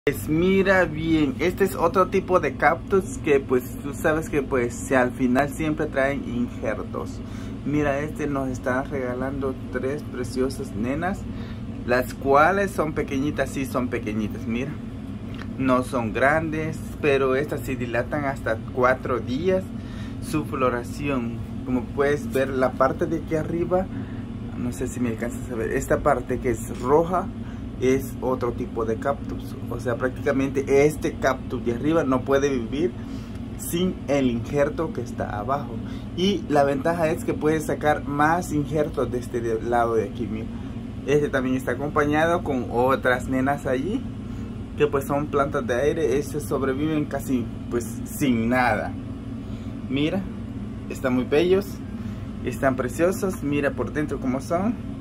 Pues mira bien, este es otro tipo de cactus que pues tú sabes que pues al final siempre traen injertos. Mira, este nos está regalando tres preciosas nenas, las cuales son pequeñitas, sí son pequeñitas, mira. No son grandes, pero estas sí dilatan hasta 4 días su floración. Como puedes ver la parte de aquí arriba, no sé si me alcanzas a ver, esta parte que es roja es otro tipo de cactus. O sea, prácticamente este cactus de arriba no puede vivir sin el injerto que está abajo. Y la ventaja es que puedes sacar más injertos de este lado de aquí, mira. Este también está acompañado con otras nenas allí, que pues son plantas de aire. Estos sobreviven casi pues sin nada. Mira, están muy bellos, están preciosos. Mira por dentro cómo son.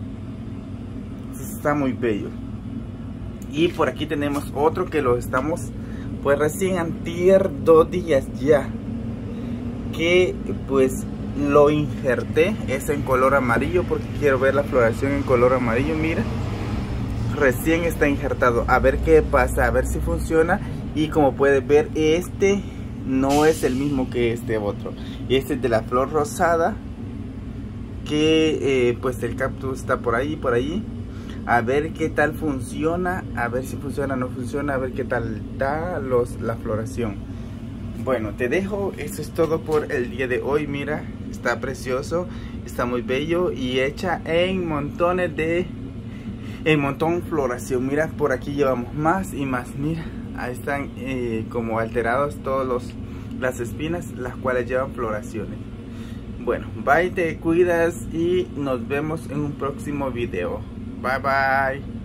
Está muy bello. Y por aquí tenemos otro que lo estamos pues recién antier 2 días ya, que pues lo injerté. Es en color amarillo porque quiero ver la floración en color amarillo. Mira, recién está injertado, a ver qué pasa, a ver si funciona. Y como puedes ver, este no es el mismo que este otro. Este es de la flor rosada, que pues el cactus está por ahí, por allí. A ver qué tal funciona, a ver si funciona o no funciona, a ver qué tal da la floración. Bueno, te dejo, eso es todo por el día de hoy. Mira, está precioso, está muy bello y hecha en montones de... en montón floración. Mira, por aquí llevamos más y más. Mira, ahí están como alterados todos las espinas, las cuales llevan floraciones. Bueno, bye, te cuidas y nos vemos en un próximo video. Bye bye.